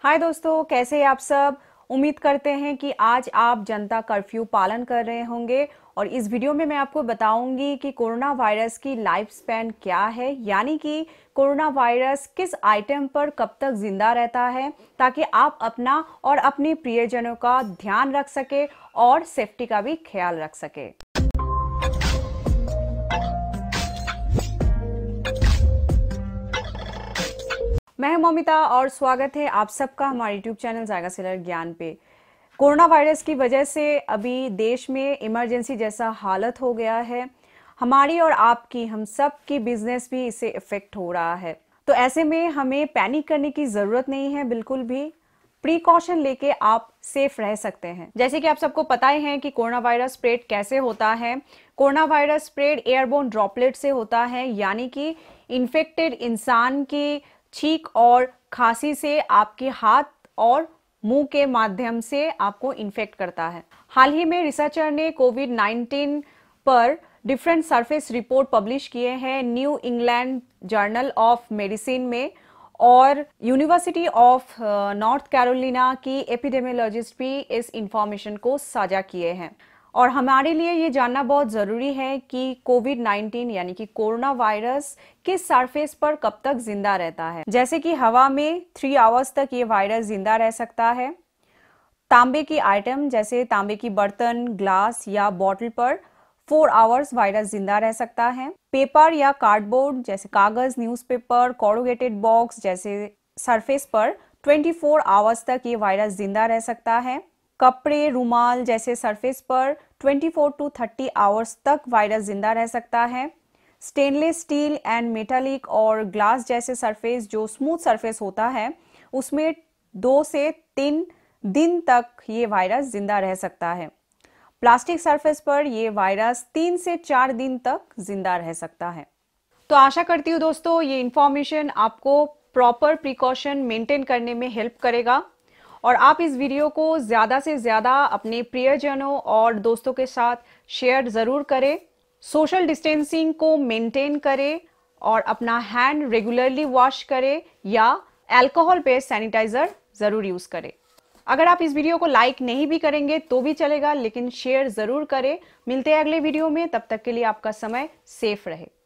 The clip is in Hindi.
हाय दोस्तों, कैसे हैं आप सब। उम्मीद करते हैं कि आज आप जनता कर्फ्यू पालन कर रहे होंगे और इस वीडियो में मैं आपको बताऊंगी कि कोरोना वायरस की लाइफ स्पैन क्या है, यानी कि कोरोना वायरस किस आइटम पर कब तक जिंदा रहता है, ताकि आप अपना और अपने प्रियजनों का ध्यान रख सके और सेफ्टी का भी ख्याल रख सके। मैं हूं ममिता और स्वागत है आप सबका हमारे यूट्यूब चैनल जायका सेलर ज्ञान पे। कोरोना वायरस की वजह से अभी देश में इमरजेंसी जैसा हालत हो गया है। हमारी और आपकी, हम सब की बिजनेस भी इससे इफेक्ट हो रहा है। तो ऐसे में हमें पैनिक करने की जरूरत नहीं है, बिल्कुल भी प्रिकॉशन लेके आप सेफ रह सकते हैं। जैसे कि आप सबको पता ही है कि कोरोना वायरस स्प्रेड कैसे होता है। Corona virus spread airborne droplet से होता है, यानी कि इन्फेक्टेड इंसान की छींक और खांसी से आपके हाथ और मुंह के माध्यम से आपको इन्फेक्ट करता है। हाल ही में रिसर्चर ने कोविड-19 पर डिफरेंट सरफेस रिपोर्ट पब्लिश किए हैं New England journal of medicine में, और यूनिवर्सिटी ऑफ नॉर्थ कैरोलिना की एपिडेमियोलॉजिस्ट भी इस इंफॉर्मेशन को साझा किए हैं। और हमारे लिए ये जानना बहुत ज़रूरी है कि कोविड-19 यानी कि कोरोना वायरस किस सरफेस पर कब तक जिंदा रहता है। जैसे कि हवा में 3 आवर्स तक ये वायरस जिंदा रह सकता है। तांबे की आइटम जैसे तांबे की बर्तन, ग्लास या बॉटल पर 4 आवर्स वायरस जिंदा रह सकता है। पेपर या कार्डबोर्ड जैसे कागज, न्यूज़पेपर, कोरुगेटेड बॉक्स जैसे सरफेस पर 24 आवर्स तक ये वायरस जिंदा रह सकता है। कपड़े, रुमाल जैसे सरफेस पर 24 टू 30 आवर्स तक वायरस जिंदा रह सकता है। स्टेनलेस स्टील एंड मेटालिक और ग्लास जैसे सरफेस जो स्मूथ सरफेस होता है, उसमें 2 से 3 दिन तक ये वायरस जिंदा रह सकता है। प्लास्टिक सरफेस पर ये वायरस 3 से 4 दिन तक जिंदा रह सकता है। तो आशा करती हूँ दोस्तों ये इंफॉर्मेशन आपको प्रॉपर प्रिकॉशन मेंटेन करने में हेल्प करेगा और आप इस वीडियो को ज़्यादा से ज़्यादा अपने प्रियजनों और दोस्तों के साथ शेयर ज़रूर करें। सोशल डिस्टेंसिंग को मेंटेन करें और अपना हैंड रेगुलरली वॉश करें या अल्कोहल बेस्ड सैनिटाइजर ज़रूर यूज़ करें। अगर आप इस वीडियो को लाइक नहीं भी करेंगे तो भी चलेगा, लेकिन शेयर ज़रूर करें। मिलते हैं अगले वीडियो में, तब तक के लिए आपका समय सेफ रहे।